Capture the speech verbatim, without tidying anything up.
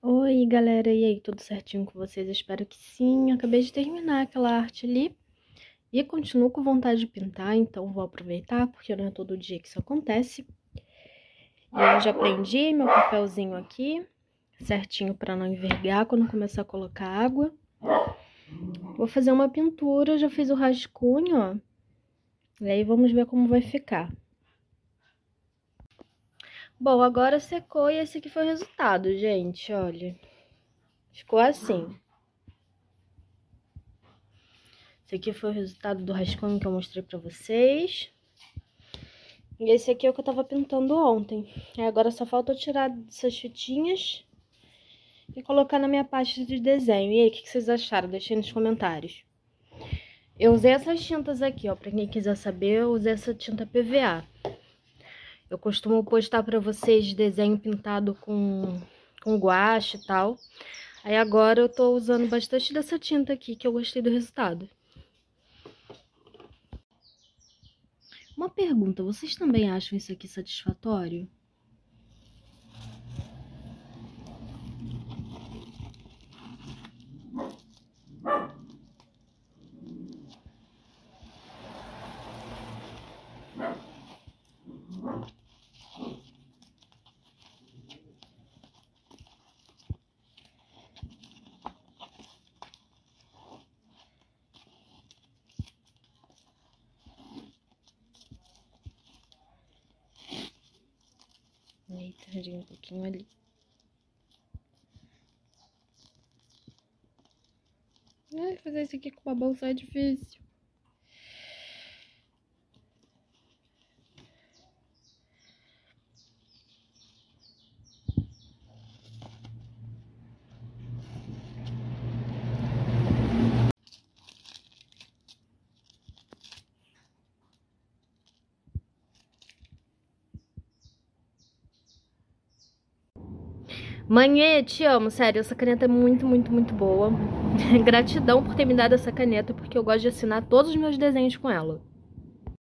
Oi, galera, e aí, tudo certinho com vocês? Espero que sim. Acabei de terminar aquela arte ali e continuo com vontade de pintar, então vou aproveitar, porque não é todo dia que isso acontece. Eu já prendi meu papelzinho aqui, certinho para não envergar quando começar a colocar água. Vou fazer uma pintura, já fiz o rascunho, ó. E aí vamos ver como vai ficar. Bom, agora secou e esse aqui foi o resultado, gente, olha. Ficou assim. Esse aqui foi o resultado do rascunho que eu mostrei pra vocês. E esse aqui é o que eu tava pintando ontem. E agora só falta eu tirar essas fitinhas e colocar na minha pasta de desenho. E aí, o que vocês acharam? Deixem nos comentários. Eu usei essas tintas aqui, ó. Pra quem quiser saber, eu usei essa tinta P V A. Eu costumo postar pra vocês desenho pintado com, com guache e tal. Aí agora eu tô usando bastante dessa tinta aqui, que eu gostei do resultado. Uma pergunta, vocês também acham isso aqui satisfatório? Eita, arranjei um pouquinho ali. Ai, fazer isso aqui com uma bolsa é difícil. Mãe, te amo, sério, essa caneta é muito, muito, muito boa. Gratidão por ter me dado essa caneta, porque eu gosto de assinar todos os meus desenhos com ela.